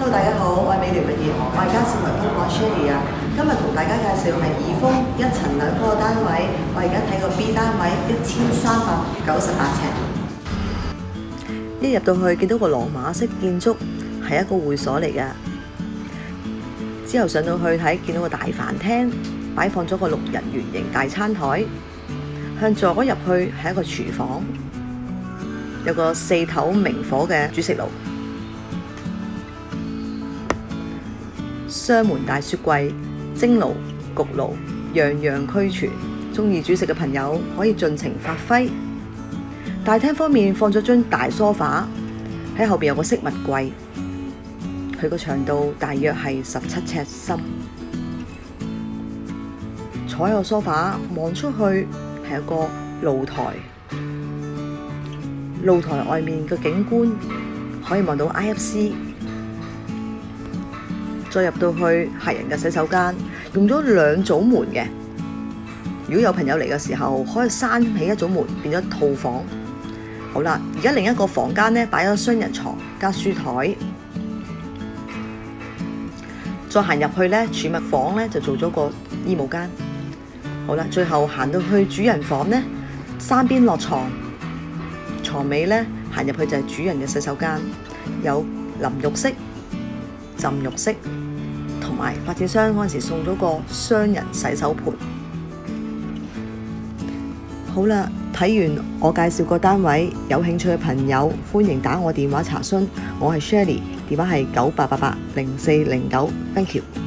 Hello， 大家好，我係美聯物業，我係家事維修講 Shelly 啊。今日同大家介紹係怡豐1層2個單位，我而家睇個 B 單位1398尺。一入到去見到個羅馬式建築，係一個會所嚟㗎。之後上到去睇，見到個大飯廳，擺放咗個6人圓形大餐台。向左入去係一個廚房，有個4頭明火嘅煮食爐。雙門大雪櫃、蒸爐、焗爐，樣樣俱全。鍾意煮食嘅朋友可以盡情發揮。大廳方面放咗張大梳化，喺後邊有個飾物櫃，佢個長度大約係17尺深。坐喺個梳化望出去係一個露台，露台外面嘅景觀可以望到 IFC。再入到去客人嘅洗手間，用咗2組門嘅。如果有朋友嚟嘅時候，可以閂起一組門，變咗套房。好啦，而家另一個房間呢，擺咗雙人床加書台。再行入去呢，儲物房呢就做咗個衣帽間。好啦，最後行到去主人房呢，3邊落床，床尾呢行入去就係主人嘅洗手間，有淋浴式、浸浴式，同埋發展商嗰陣時送咗個雙人洗手盆。好啦，睇完我介紹個單位，有興趣嘅朋友歡迎打我電話查詢，我係 Shelly， 電話係98880409，Thank you。